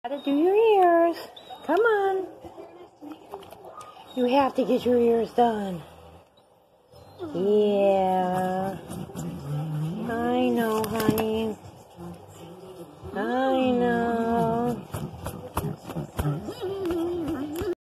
Gotta do your ears. Come on. You have to get your ears done. Yeah. I know, honey. I know.